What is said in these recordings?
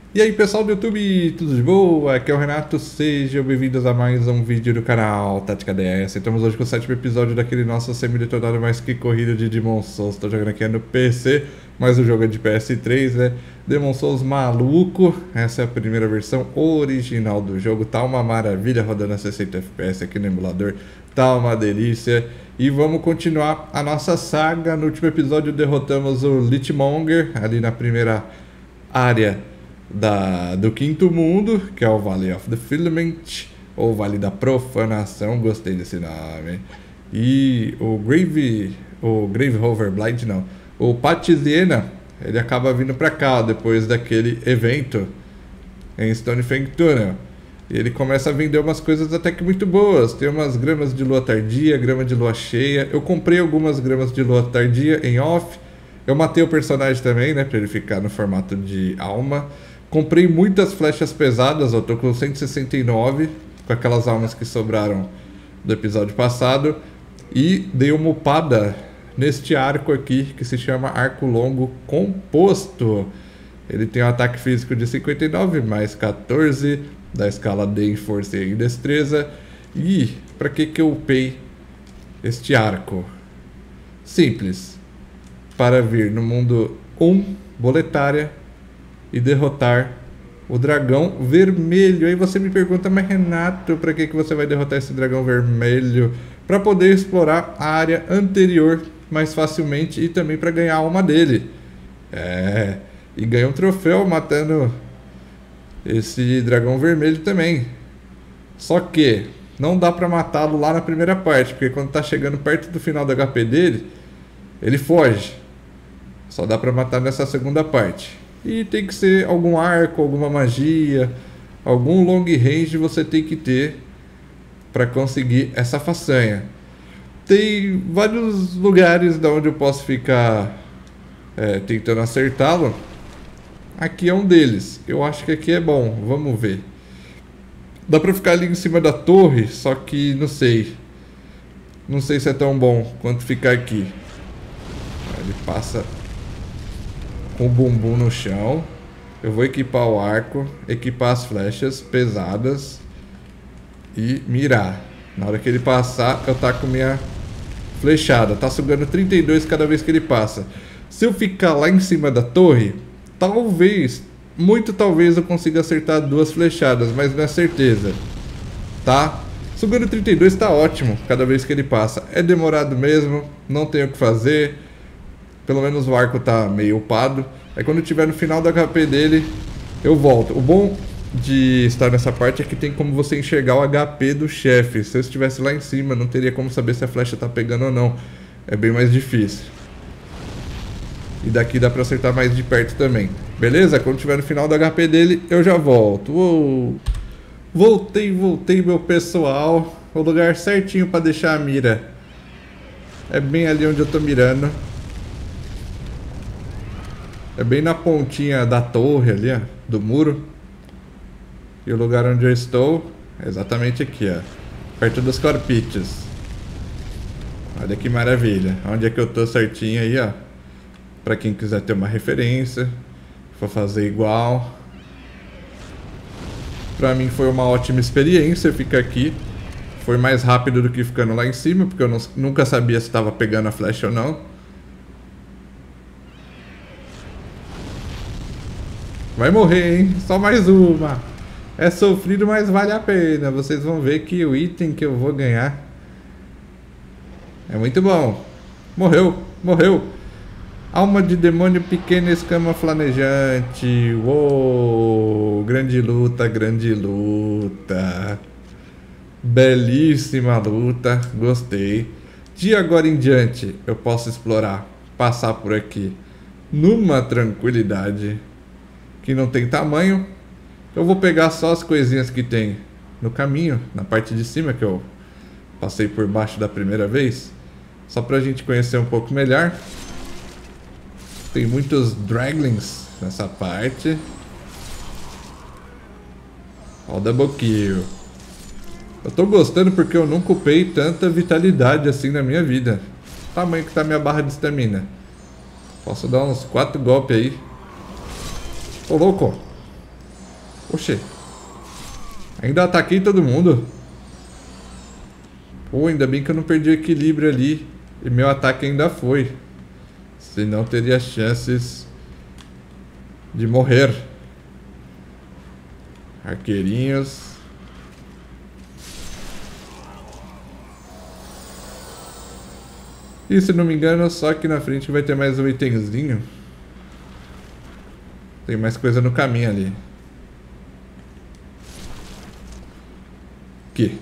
E aí pessoal do YouTube, tudo de boa? Aqui é o Renato, sejam bem-vindos a mais um vídeo do canal Tática DS. Estamos hoje com o 7º episódio daquele nosso semi-detonado mais que corrida de Demon Souls. Estou jogando aqui no PC, mas o jogo é de PS3, né? Demon Souls maluco, essa é a primeira versão original do jogo. Tá uma maravilha rodando a 60 FPS aqui no emulador, tá uma delícia. E vamos continuar a nossa saga. No último episódio derrotamos o Lichmonger ali na primeira área do Quinto Mundo, que é o Valley of Defilement, ou Vale da Profanação, gostei desse nome. E o Grave Overblind não, o Patiziana, ele acaba vindo pra cá depois daquele evento em Stonefang Tunnel. E ele começa a vender umas coisas até que muito boas. Tem umas gramas de lua tardia, grama de lua cheia. Eu comprei algumas gramas de lua tardia em off. Eu matei o personagem também, né, pra ele ficar no formato de alma. Comprei muitas flechas pesadas, eu tô com 169, com aquelas almas que sobraram do episódio passado. E dei uma upada neste arco aqui, que se chama Arco Longo Composto. Ele tem um ataque físico de 59, mais 14, da escala D em força e em destreza. E pra que eu upei este arco? Simples. Para vir no mundo 1, Boletária, e derrotar o dragão vermelho. Aí você me pergunta, mas Renato, para que você vai derrotar esse dragão vermelho? Para poder explorar a área anterior mais facilmente e também para ganhar a alma dele. E ganhar um troféu matando esse dragão vermelho também. Só que não dá para matá-lo lá na primeira parte, porque quando tá chegando perto do final do HP dele, ele foge. Só dá para matar nessa segunda parte. E tem que ser algum arco, alguma magia, algum long range você tem que ter para conseguir essa façanha. Tem vários lugares da onde eu posso ficar tentando acertá-lo. Aqui é um deles. Eu acho que aqui é bom. Vamos ver. Dá para ficar ali em cima da torre, só que não sei. Não sei se é tão bom quanto ficar aqui. Ele passa com o bumbum no chão. Eu vou equipar o arco, equipar as flechas pesadas e mirar. Na hora que ele passar, eu taco minha flechada. Tá sugando 32 cada vez que ele passa. Se eu ficar lá em cima da torre, talvez, muito talvez eu consiga acertar 2 flechadas, mas não é certeza. Tá? Sugando 32 tá ótimo cada vez que ele passa. É demorado mesmo, não tenho o que fazer. Pelo menos o arco tá meio upado. Aí quando tiver no final do HP dele, eu volto. O bom de estar nessa parte é que tem como você enxergar o HP do chefe. Se eu estivesse lá em cima, não teria como saber se a flecha tá pegando ou não. É bem mais difícil. E daqui dá pra acertar mais de perto também. Beleza? Quando tiver no final do HP dele, eu já volto. Uou. Voltei, meu pessoal. O lugar certinho pra deixar a mira. É bem ali onde eu tô mirando. É bem na pontinha da torre ali, ó, do muro. E o lugar onde eu estou é exatamente aqui, ó, perto dos corpítios. Olha que maravilha. Onde é que eu tô certinho aí, ó. Pra quem quiser ter uma referência, for fazer igual. Pra mim foi uma ótima experiência ficar aqui. Foi mais rápido do que ficando lá em cima, porque eu nunca sabia se estava pegando a flecha ou não. Vai morrer, hein? Só mais uma. É sofrido, mas vale a pena. Vocês vão ver que o item que eu vou ganhar é muito bom. Morreu, morreu. Alma de demônio, pequena escama flamejante. Uou! Grande luta, grande luta. Belíssima luta, gostei. De agora em diante, eu posso explorar, passar por aqui numa tranquilidade que não tem tamanho. Eu vou pegar só as coisinhas que tem no caminho, na parte de cima que eu passei por baixo da primeira vez, só pra gente conhecer um pouco melhor. Tem muitos draglings nessa parte. Ó o double kill. Eu tô gostando porque eu nunca upei tanta vitalidade assim na minha vida. Tamanho que tá minha barra de estamina. Posso dar uns 4 golpes aí. Ô, louco. Oxê. Ainda ataquei todo mundo. Pô, ainda bem que eu não perdi o equilíbrio ali. E meu ataque ainda foi. Senão teria chances de morrer. Arqueirinhos. E se não me engano, só aqui na frente vai ter mais um itemzinho. Tem mais coisa no caminho ali. Aqui.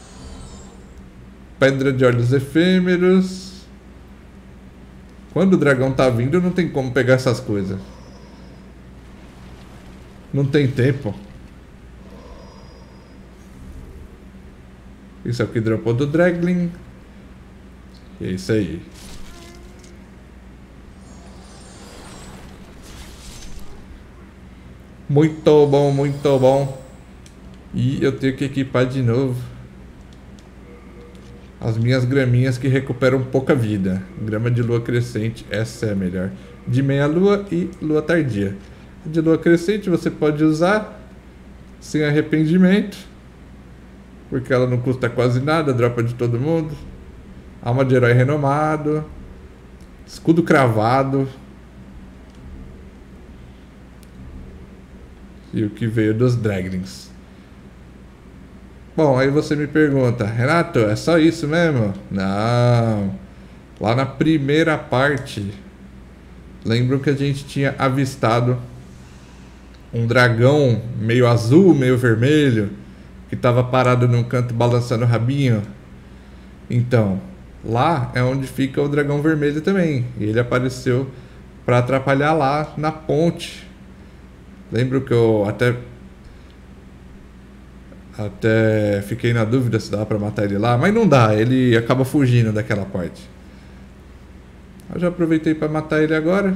Pedra de olhos efêmeros. Quando o dragão tá vindo, não tem como pegar essas coisas. Não tem tempo. Isso aqui dropou do Draglin. É isso aí. Muito bom, muito bom. E eu tenho que equipar de novo as minhas graminhas que recuperam pouca vida. Grama de lua crescente, essa é a melhor. De meia lua e lua tardia. De lua crescente você pode usar sem arrependimento, porque ela não custa quase nada, dropa de todo mundo. Alma de herói renomado. Escudo cravado. E o que veio dos Draglings. Bom, aí você me pergunta, Renato, é só isso mesmo? Não. Lá na primeira parte, lembro que a gente tinha avistado um dragão meio azul, meio vermelho, que estava parado num canto balançando o rabinho. Então, lá é onde fica o dragão vermelho também. E ele apareceu para atrapalhar lá na ponte. Lembro que eu até fiquei na dúvida se dava pra matar ele lá, mas não dá, ele acaba fugindo daquela parte. Eu já aproveitei pra matar ele agora.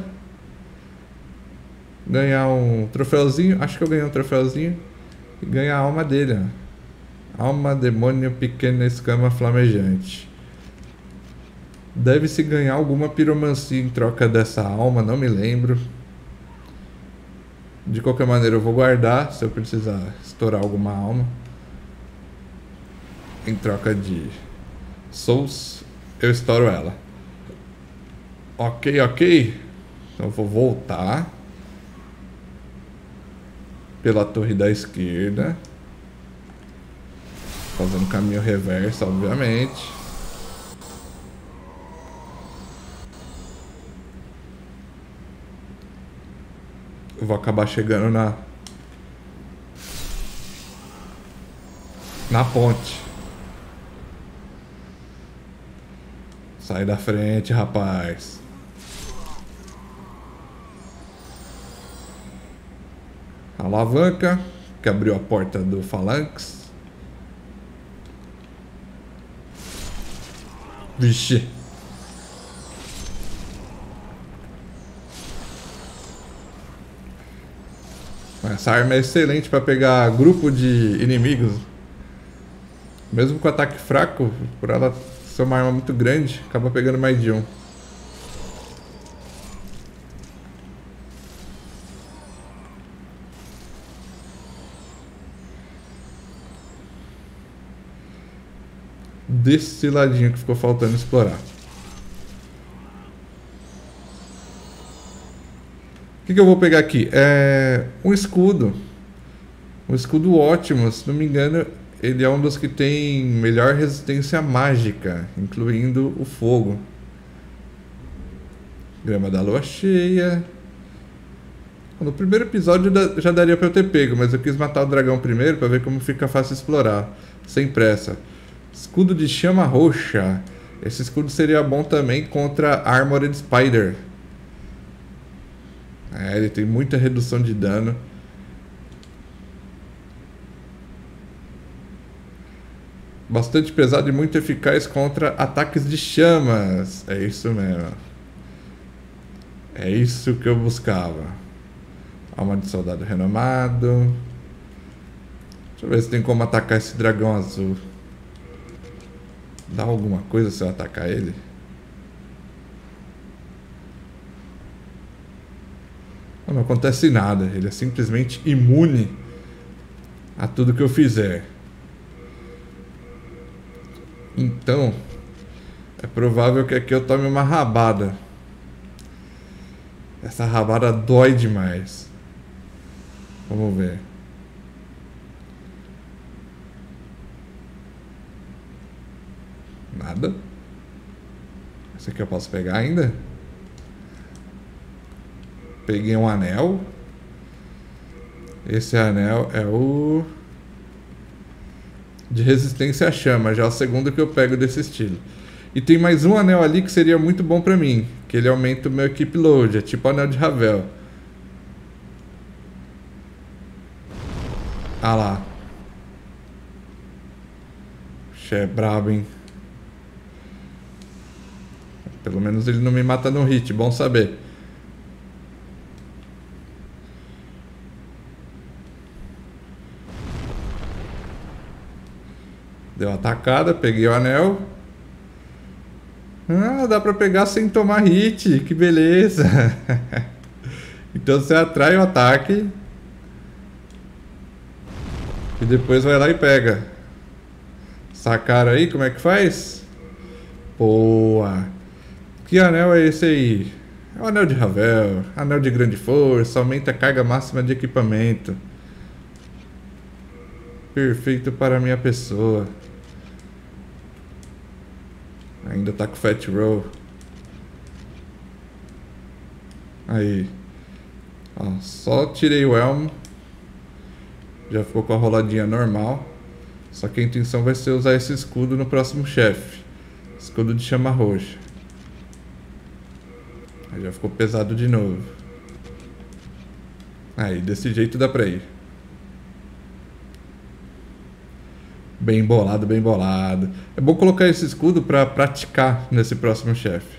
Ganhar um troféuzinho, acho que eu ganhei um troféuzinho. E ganhar a alma dele, ó. Alma, demônio, pequena escama flamejante. Deve-se ganhar alguma piromancia em troca dessa alma, não me lembro. De qualquer maneira eu vou guardar, se eu precisar estourar alguma alma. Em troca de souls, eu estouro ela. Ok, ok. Então eu vou voltar pela torre da esquerda, fazendo caminho reverso, obviamente. Eu vou acabar chegando na ponte. Sai da frente, rapaz. Alavanca, que abriu a porta do Phalanx. Vixe. Essa arma é excelente para pegar grupo de inimigos. Mesmo com ataque fraco, por ela ser uma arma muito grande, acaba pegando mais de um. Desse ladinho que ficou faltando explorar. O que eu vou pegar aqui? É um escudo. Um escudo ótimo, se não me engano, ele é um dos que tem melhor resistência mágica, incluindo o fogo. Grama da lua cheia. No primeiro episódio já daria pra eu ter pego, mas eu quis matar o dragão primeiro pra ver como fica fácil explorar, sem pressa. Escudo de chama roxa. Esse escudo seria bom também contra Armored Spider. É, ele tem muita redução de dano. Bastante pesado e muito eficaz contra ataques de chamas. É isso mesmo. É isso que eu buscava. Alma de soldado renomado. Deixa eu ver se tem como atacar esse dragão azul. Dá alguma coisa se eu atacar ele? Não acontece nada. Ele é simplesmente imune a tudo que eu fizer. Então, é provável que aqui eu tome uma rabada. Essa rabada dói demais. Vamos ver. Nada. Esse aqui eu posso pegar ainda. Peguei um anel. Esse anel é o de resistência à chama. Já é o segundo que eu pego desse estilo. E tem mais um anel ali que seria muito bom pra mim, que ele aumenta o meu equip load. É tipo o anel de Ravel. Ah lá. Oxe, é brabo, hein? Pelo menos ele não me mata no hit, bom saber. Deu uma atacada, peguei o anel. Ah, dá pra pegar sem tomar hit, que beleza. Então você atrai o ataque e depois vai lá e pega. Sacaram aí como é que faz? Boa. Que anel é esse aí? É o anel de Ravel, anel de grande força, aumenta a carga máxima de equipamento. Perfeito para a minha pessoa. Ainda tá com Fat Roll. Aí. Ó, só tirei o elmo. Já ficou com a roladinha normal. Só que a intenção vai ser usar esse escudo no próximo chefe. Escudo de chama roxa. Aí já ficou pesado de novo. Aí, desse jeito dá pra ir. Bem bolado, bem bolado. É bom colocar esse escudo pra praticar nesse próximo chefe.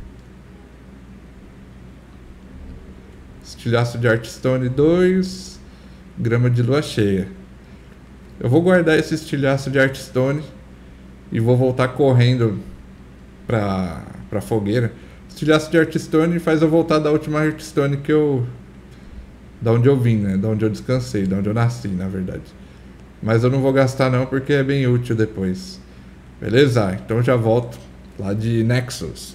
Estilhaço de Hearthstone 2. Grama de lua cheia. Eu vou guardar esse estilhaço de Hearthstone e vou voltar correndo pra fogueira. Estilhaço de Hearthstone faz eu voltar da última Hearthstone que eu... Da onde eu vim, né? Da onde eu descansei, da onde eu nasci, na verdade. Mas eu não vou gastar não, porque é bem útil depois. Beleza? Então já volto lá de Nexus.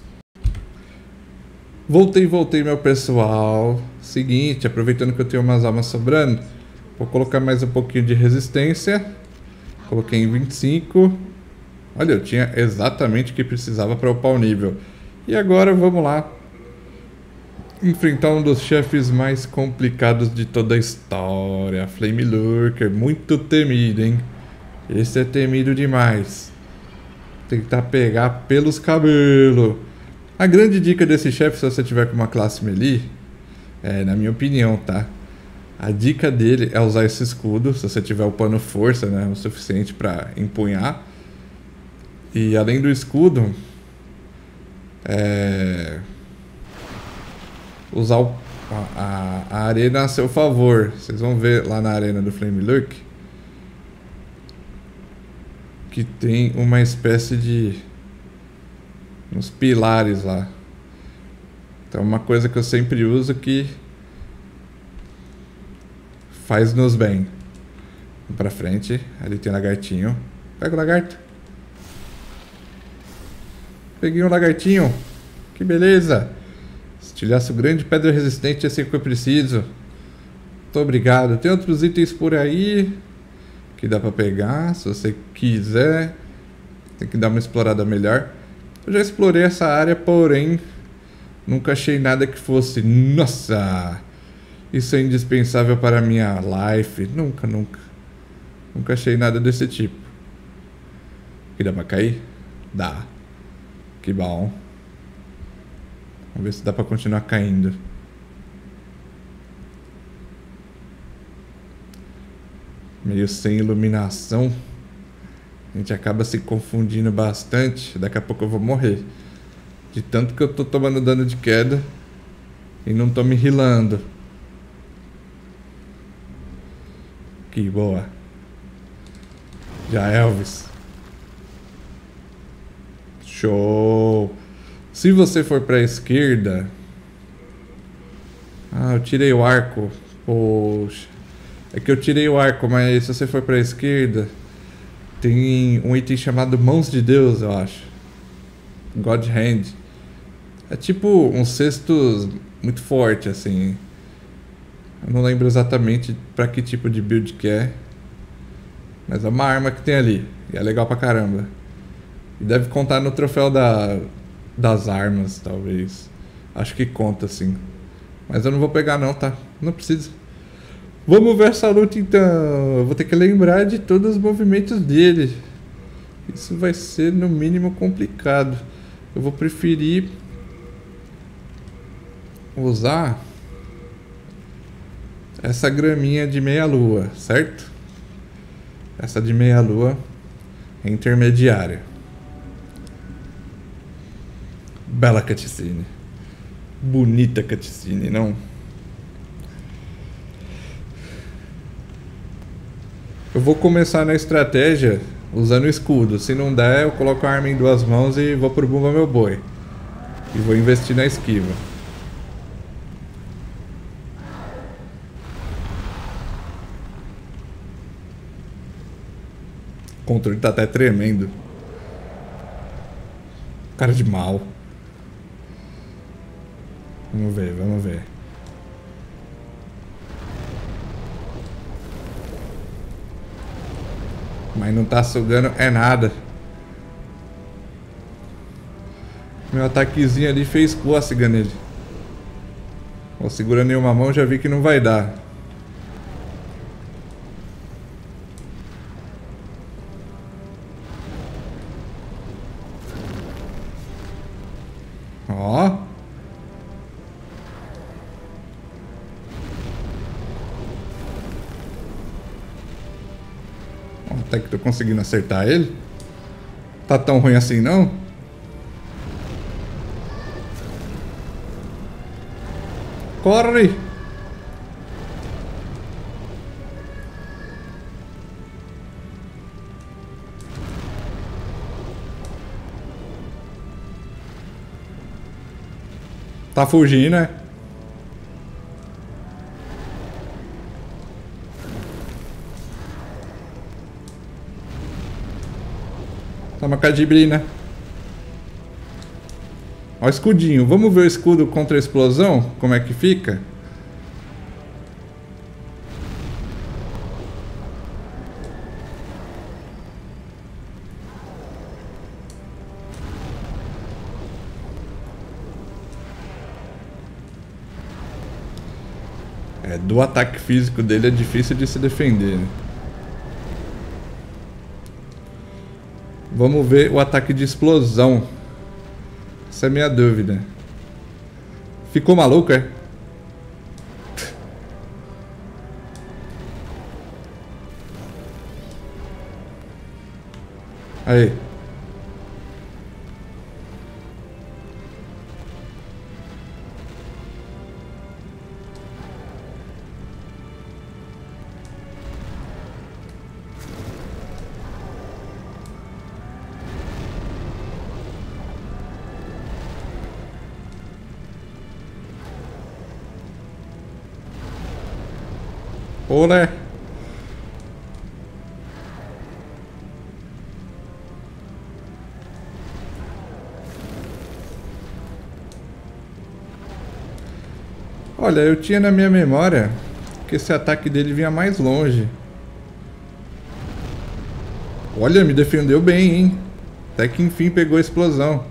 Voltei, meu pessoal. Seguinte, aproveitando que eu tenho umas almas sobrando, vou colocar mais um pouquinho de resistência. Coloquei em 25. Olha, eu tinha exatamente o que precisava para upar o nível. E agora vamos lá enfrentar um dos chefes mais complicados de toda a história, Flame Lurker, muito temido, hein? Esse é temido demais. Tentar pegar pelos cabelos. A grande dica desse chefe, se você tiver com uma classe melee, na minha opinião, tá? A dica dele é usar esse escudo, se você tiver upando força, né, o suficiente para empunhar. E além do escudo, usar a arena a seu favor. Vocês vão ver lá na arena do Flame Lurk que tem uma espécie de uns pilares lá. Então uma coisa que eu sempre uso que faz-nos bem. Vamos pra frente. Ali tem lagartinho. Pega o lagarto. Peguei um lagartinho. Que beleza. Estilhaço grande, pedra resistente, esse que eu preciso. Muito obrigado. Tem outros itens por aí que dá pra pegar, se você quiser. Tem que dar uma explorada melhor. Eu já explorei essa área, porém nunca achei nada que fosse... Nossa! Isso é indispensável para a minha life. Nunca. Nunca achei nada desse tipo. Aqui dá pra cair? Dá. Que bom. Vamos ver se dá pra continuar caindo. Meio sem iluminação. A gente acaba se confundindo bastante. Daqui a pouco eu vou morrer. De tanto que eu tô tomando dano de queda e não tô me healando. Que boa. Já Elvis. Show. Se você for pra esquerda... Ah, eu tirei o arco. Poxa. É que eu tirei o arco, mas se você for pra esquerda, tem um item chamado Mãos de Deus, eu acho. God Hand. É tipo um cesto muito forte, assim. Eu não lembro exatamente pra que tipo de build que é. Mas é uma arma que tem ali. E é legal pra caramba. E deve contar no troféu das armas, talvez. Acho que conta, sim. Mas eu não vou pegar não, tá? Não precisa. Vamos ver essa luta então. Eu vou ter que lembrar de todos os movimentos dele. Isso vai ser no mínimo complicado. Eu vou preferir usar essa graminha de meia-lua, certo? Essa de meia-lua é intermediária. Bela cutscene. Bonita cutscene, não? Eu vou começar na estratégia usando o escudo. Se não der, eu coloco a arma em duas mãos e vou pro Bumba Meu Boi. E vou investir na esquiva. O controle tá até tremendo. Cara de mal. Vamos ver, vamos ver. Mas não tá sugando é nada. Meu ataquezinho ali fez cócega nele. Vou segurando em uma mão, já vi que não vai dar. Ó. Até que tô conseguindo acertar ele. Tá tão ruim assim não? Corre! Tá fugindo, né? Toma cadibrina. Ó o escudinho. Vamos ver o escudo contra a explosão? Como é que fica? É, do ataque físico dele é difícil de se defender, né? Vamos ver o ataque de explosão. Essa é a minha dúvida. Ficou maluco, é? Aí. Olé. Olha, eu tinha na minha memória que esse ataque dele vinha mais longe. Olha, me defendeu bem, hein? Até que enfim pegou a explosão.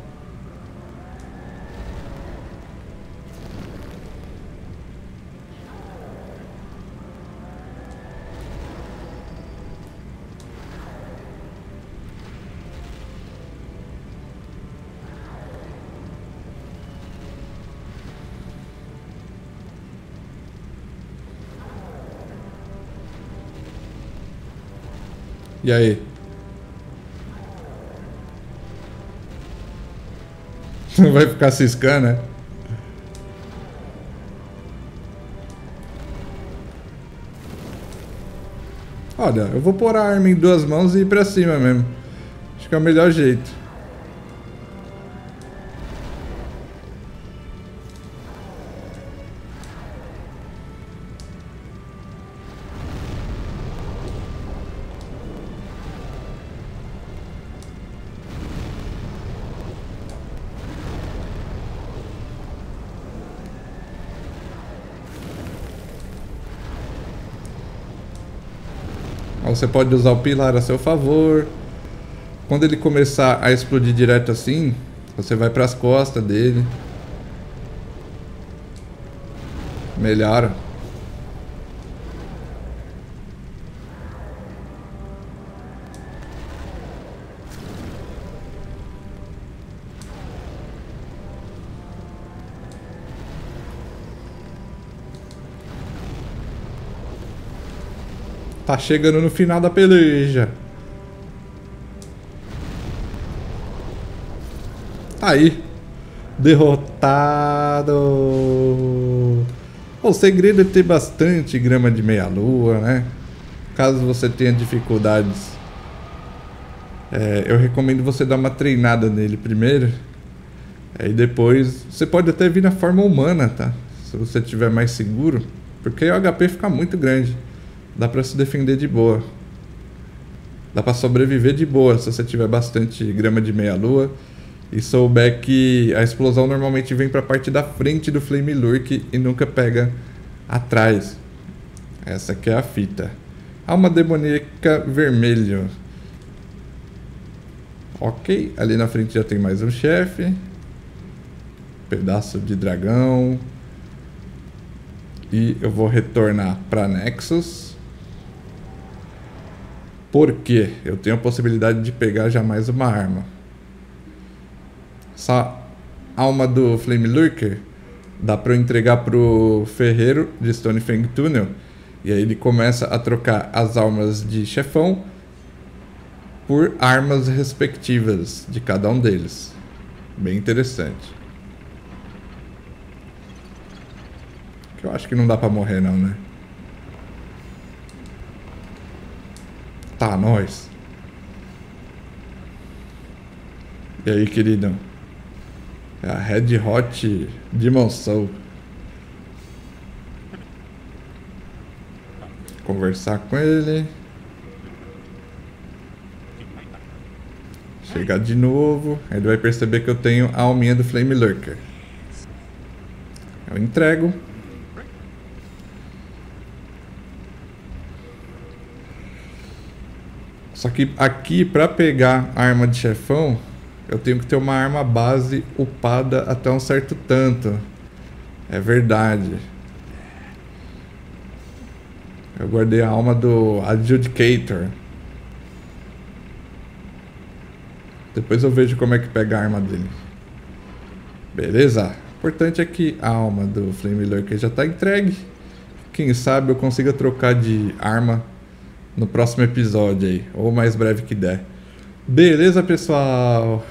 E aí? Não vai ficar ciscando, né? Olha, eu vou pôr a arma em duas mãos e ir pra cima mesmo. Acho que é o melhor jeito. Aí você pode usar o pilar a seu favor. Quando ele começar a explodir direto assim, você vai para as costas dele. Melhora. Tá chegando no final da peleja. Aí. Derrotado. O segredo é ter bastante grama de meia-lua, né? Caso você tenha dificuldades, eu recomendo você dar uma treinada nele primeiro. Aí depois você pode até vir na forma humana, tá? Se você estiver mais seguro. Porque o HP fica muito grande. Dá pra se defender de boa. Dá pra sobreviver de boa se você tiver bastante grama de meia-lua. E souber que a explosão normalmente vem pra parte da frente do Flame Lurk e nunca pega atrás. Essa aqui é a fita. Alma demoníaca vermelho. Ok, ali na frente já tem mais um chefe. Pedaço de dragão. E eu vou retornar pra Nexus. Porque eu tenho a possibilidade de pegar já mais uma arma. Essa alma do Flame Lurker dá pra eu entregar pro ferreiro de Stonefang Tunnel. E aí ele começa a trocar as almas de chefão por armas respectivas de cada um deles. Bem interessante. Que eu acho que não dá pra morrer não, né? Tá, nós. E aí, queridão? É a Red Hot Demon Soul. Conversar com ele. Chegar de novo. Ele vai perceber que eu tenho a alminha do Flame Lurker. Eu entrego. Só que aqui, pra pegar a arma de chefão, eu tenho que ter uma arma base upada até um certo tanto. É verdade. Eu guardei a alma do Adjudicator. Depois eu vejo como é que pega a arma dele. Beleza? O importante é que a alma do Flame Lurker já está entregue. Quem sabe eu consiga trocar de arma no próximo episódio aí, ou mais breve que der. Beleza, pessoal?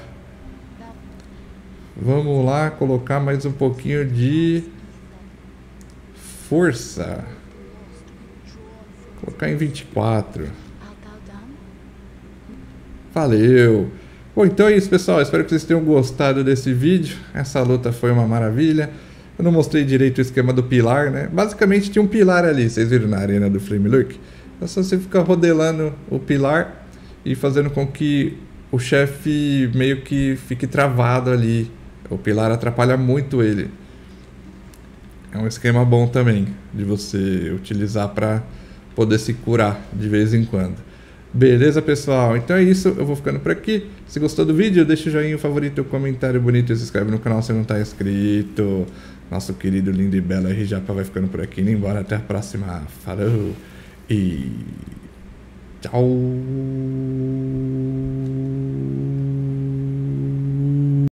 Vamos lá colocar mais um pouquinho de força. Colocar em 24. Valeu! Bom, então é isso, pessoal. Espero que vocês tenham gostado desse vídeo. Essa luta foi uma maravilha. Eu não mostrei direito o esquema do pilar, né? Basicamente tinha um pilar ali, vocês viram na arena do Flame Lurk? Então só você fica rodelando o pilar e fazendo com que o chefe meio que fique travado ali. O pilar atrapalha muito ele. É um esquema bom também de você utilizar para poder se curar de vez em quando. Beleza, pessoal? Então é isso, eu vou ficando por aqui. Se gostou do vídeo, deixa o joinha, o favorito, o comentário bonito e se inscreve no canal se não está inscrito. Nosso querido, lindo e belo RJ vai ficando por aqui. Indo embora, até a próxima. Falou e tchau!